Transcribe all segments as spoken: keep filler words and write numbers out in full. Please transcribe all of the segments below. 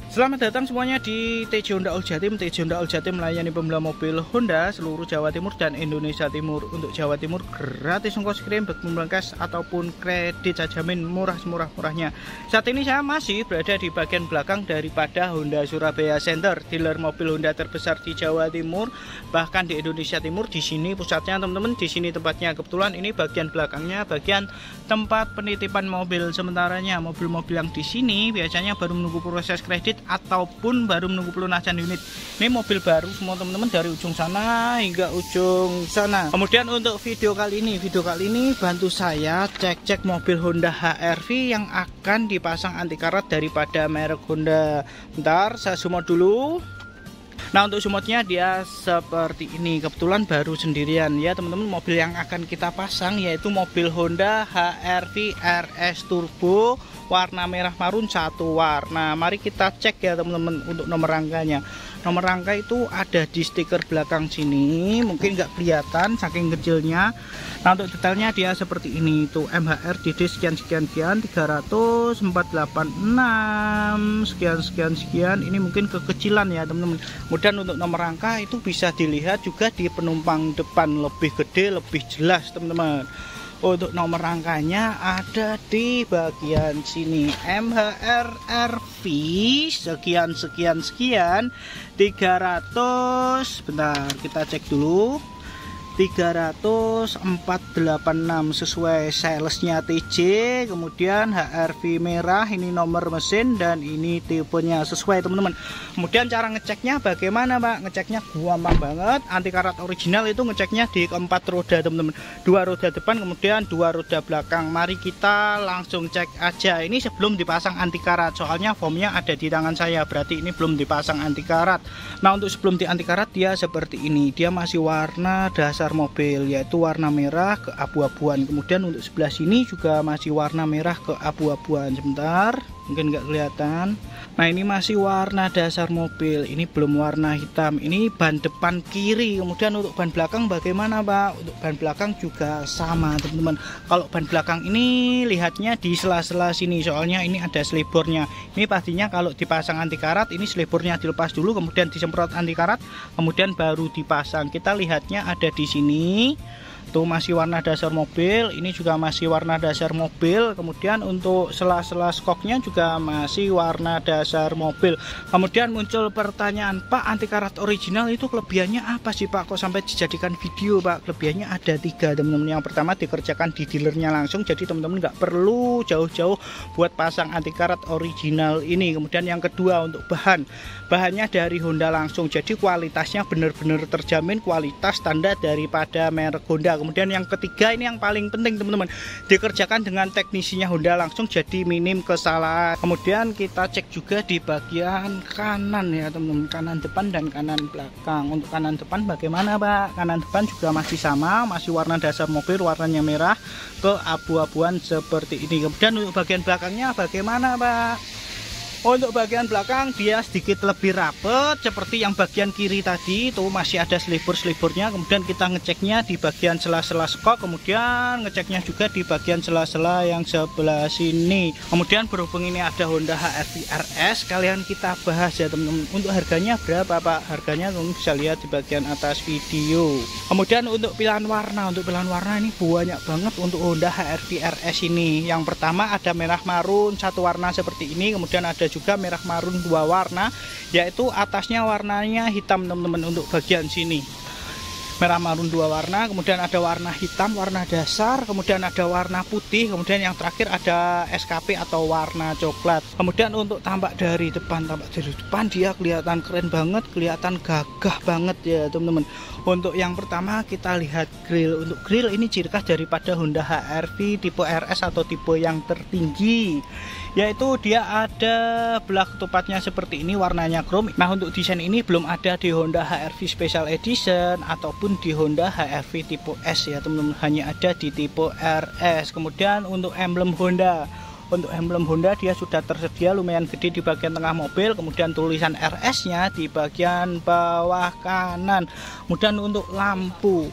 Selamat datang semuanya di T J Honda All Jatim. T J Honda All Jatim melayani pembelian mobil Honda seluruh Jawa Timur dan Indonesia Timur. Untuk Jawa Timur gratis ongkos kirim, baik pembelian cash ataupun kredit, saya jamin murah semurah-murahnya. Saat ini saya masih berada di bagian belakang daripada Honda Surabaya Center, dealer mobil Honda terbesar di Jawa Timur, bahkan di Indonesia Timur. Di sini pusatnya teman-teman, di sini tempatnya. Kebetulan ini bagian belakangnya, bagian tempat penitipan mobil. Sementaranya mobil-mobil yang di sini biasanya baru menunggu proses kredit ataupun baru menunggu pelunasan unit. Ini mobil baru semua teman-teman, dari ujung sana hingga ujung sana. Kemudian untuk video kali ini, video kali ini bantu saya cek-cek mobil Honda H R V yang akan dipasang anti karat daripada merek Honda. Bentar, saya zoom out dulu. Nah, untuk sumotnya dia seperti ini. Kebetulan baru sendirian ya teman-teman. Mobil yang akan kita pasang yaitu mobil Honda H R V R S Turbo warna merah marun satu warna. Mari kita cek ya teman-teman untuk nomor rangkanya. Nomor rangka itu ada di stiker belakang sini, mungkin nggak kelihatan saking kecilnya. Nah, untuk detailnya dia seperti ini, itu M H R D D sekian sekian sekian tiga ratus empat delapan enam sekian sekian sekian. Ini mungkin kekecilan ya teman-teman. Kemudian untuk nomor rangka itu bisa dilihat juga di penumpang depan, lebih gede lebih jelas teman-teman. Untuk nomor rangkanya ada di bagian sini, M H R R V sekian sekian sekian tiga ratus, bentar kita cek dulu, tiga ratus empat delapan enam sesuai salesnya T J. Kemudian H R V merah, ini nomor mesin dan ini tipenya sesuai teman-teman. Kemudian cara ngeceknya bagaimana Pak? Ngeceknya gampang banget. Anti karat original itu ngeceknya di keempat roda teman-teman, dua roda depan kemudian dua roda belakang. Mari kita langsung cek aja. Ini sebelum dipasang anti karat, soalnya formnya ada di tangan saya, berarti ini belum dipasang anti karat. Nah, untuk sebelum di anti karat dia seperti ini, dia masih warna dasar mobil yaitu warna merah ke abu-abuan. Kemudian untuk sebelah sini juga masih warna merah ke abu-abuan. Sebentar, mungkin nggak kelihatan. Nah, ini masih warna dasar mobil, ini belum warna hitam. Ini ban depan kiri. Kemudian untuk ban belakang bagaimana Pak? Untuk ban belakang juga sama teman-teman. Kalau ban belakang ini lihatnya di sela-sela sini, soalnya ini ada selibornya. Ini pastinya kalau dipasang anti karat, ini selibornya dilepas dulu, kemudian disemprot anti karat, kemudian baru dipasang. Kita lihatnya ada di sini, tuh masih warna dasar mobil, ini juga masih warna dasar mobil. Kemudian untuk sela-sela skoknya juga masih warna dasar mobil. Kemudian muncul pertanyaan, Pak, anti karat original itu kelebihannya apa sih Pak, kok sampai dijadikan video Pak? Kelebihannya ada tiga teman-teman. Yang pertama, dikerjakan di dealernya langsung, jadi teman-teman nggak perlu jauh-jauh buat pasang anti karat original ini. Kemudian yang kedua, untuk bahan, bahannya dari Honda langsung, jadi kualitasnya benar-benar terjamin, kualitas standar daripada merek Honda. Kemudian yang ketiga, ini yang paling penting teman-teman, dikerjakan dengan teknisinya Honda langsung, jadi minim kesalahan. Kemudian kita cek juga di bagian kanan ya teman-teman, kanan depan dan kanan belakang. Untuk kanan depan bagaimana Pak? Kanan depan juga masih sama, masih warna dasar mobil, warnanya merah ke abu-abuan seperti ini. Kemudian untuk bagian belakangnya bagaimana Pak? Untuk bagian belakang dia sedikit lebih rapet seperti yang bagian kiri tadi, itu masih ada selibur-seliburnya. Kemudian kita ngeceknya di bagian sela-sela skok, kemudian ngeceknya juga di bagian sela-sela yang sebelah sini. Kemudian berhubung ini ada Honda H R V R S, kalian kita bahas ya teman-teman. Untuk harganya berapa Pak? Harganya teman bisa lihat di bagian atas video. Kemudian untuk pilihan warna, untuk pilihan warna ini banyak banget untuk Honda H R V R S ini. Yang pertama ada merah marun satu warna seperti ini, kemudian ada juga merah marun dua warna, yaitu atasnya warnanya hitam teman-teman. Untuk bagian sini merah marun dua warna, kemudian ada warna hitam warna dasar, kemudian ada warna putih, kemudian yang terakhir ada S K P atau warna coklat. Kemudian untuk tampak dari depan, tampak dari depan dia kelihatan keren banget, kelihatan gagah banget ya teman-teman. Untuk yang pertama kita lihat grill. Untuk grill ini ciri khas daripada Honda H R V tipe R S atau tipe yang tertinggi, yaitu dia ada belah ketupatnya seperti ini, warnanya chrome. Nah, untuk desain ini belum ada di Honda H R V Special Edition ataupun di Honda H R V tipe S ya teman-teman, hanya ada di tipe R S. Kemudian untuk emblem Honda, Untuk emblem Honda dia sudah tersedia lumayan gede di bagian tengah mobil, kemudian tulisan R S nya di bagian bawah kanan. Kemudian untuk lampu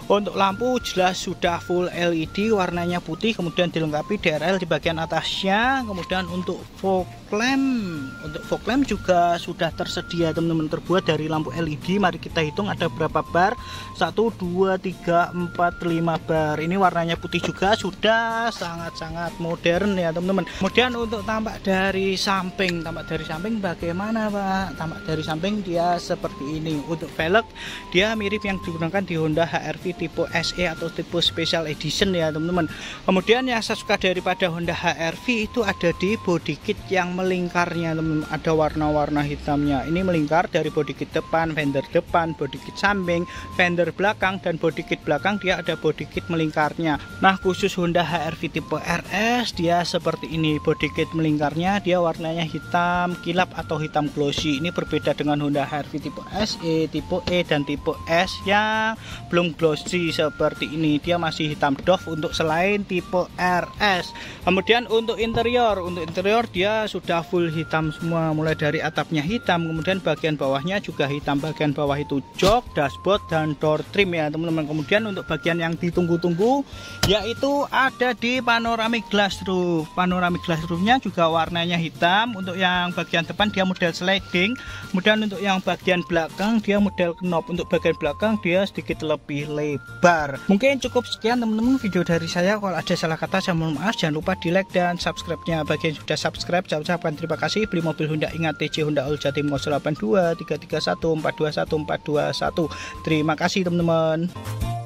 Untuk lampu jelas sudah full L E D, warnanya putih, kemudian dilengkapi D R L di bagian atasnya. Kemudian untuk fog lamp, untuk fog lamp juga sudah tersedia teman-teman, terbuat dari lampu L E D. Mari kita hitung ada berapa bar. Satu, dua, tiga, empat, lima bar. Ini warnanya putih juga, sudah sangat-sangat modern ya teman-teman. Kemudian untuk tampak dari samping, tampak dari samping bagaimana Pak? Tampak dari samping dia seperti ini. Untuk velg dia mirip yang digunakan di Honda H R V tipe S E atau tipe Special Edition ya teman-teman. Kemudian yang saya suka daripada Honda H R V itu ada di body kit yang melingkarnya teman-teman, ada warna-warna hitamnya. Ini melingkar dari body kit depan, fender depan, body kit samping, fender belakang, dan body kit belakang dia ada body kit melingkarnya. Nah khusus Honda H R V tipe R S dia seperti ini, body kit melingkarnya dia warnanya hitam kilap atau hitam glossy. Ini berbeda dengan Honda H R V tipe S E, tipe E, dan tipe S yang belum glossy seperti ini, dia masih hitam doff untuk selain tipe R S. Kemudian untuk interior, untuk interior dia sudah full hitam semua, mulai dari atapnya hitam, kemudian bagian bawahnya juga hitam. Bagian bawah itu jok, dashboard, dan door trim ya teman-teman. Kemudian untuk bagian yang ditunggu-tunggu yaitu ada di panoramic glass roof. Panoramic glass roofnya juga warnanya hitam. Untuk yang bagian depan dia model sliding, kemudian untuk yang bagian belakang dia model knob. Untuk bagian belakang dia sedikit lebih lebar. Mungkin cukup sekian teman-teman video dari saya. Kalau ada salah kata saya mohon maaf. Jangan lupa di like dan subscribe-nya. Bagi yang sudah subscribe saya ucapkan terima kasih. Beli mobil Honda ingat T C Honda All Jatim nol delapan dua tiga tiga satu empat dua satu empat dua satu. Terima kasih teman-teman.